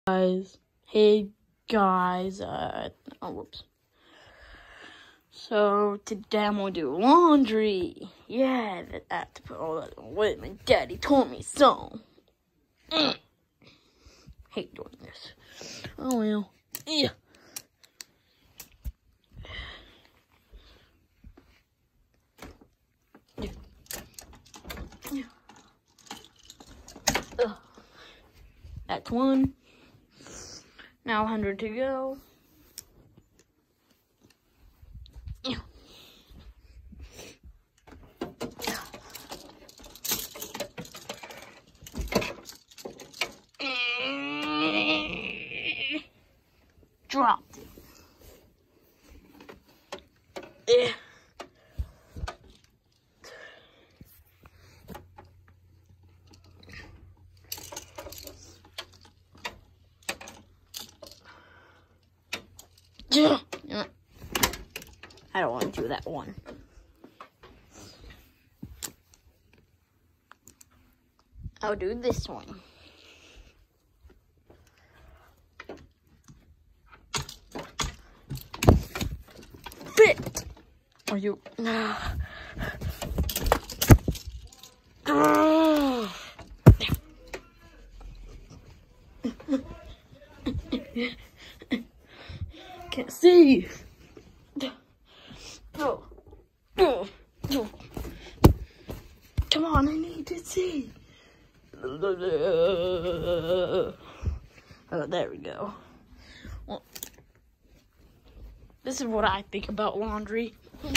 Hey guys, whoops. So today I'm gonna do laundry. Yeah, I have to put all that away. My daddy told me so. Hate doing this. Oh well. Yeah. That's one. Now 100 to go. Dropped it. I don't want to do that one. I'll do this one. Fit! Are you... Can't see. Come on, I need to see. Oh, there we go. Well, this is what I think about laundry.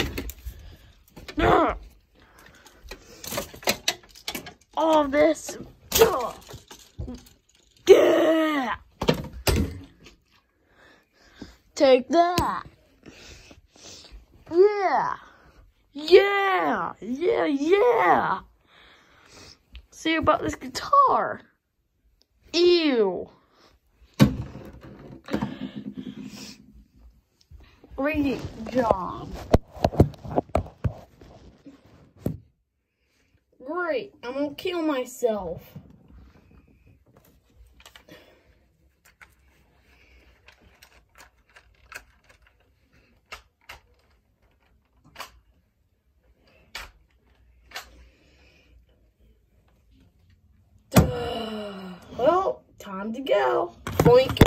All of this. Yeah. Take that. Yeah. Yeah. Yeah. Yeah. See about this guitar. Ew. Great job. Great. I'm gonna kill myself. Well, time to go. Boink.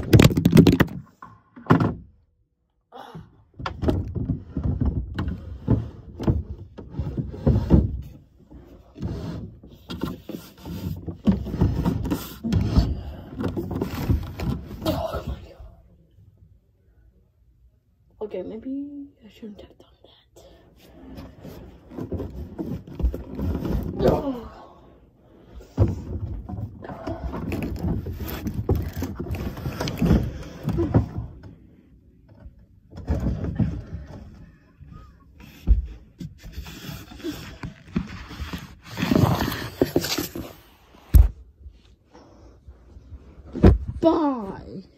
Oh my God. Okay, maybe I shouldn't have done that. Oh. Bye.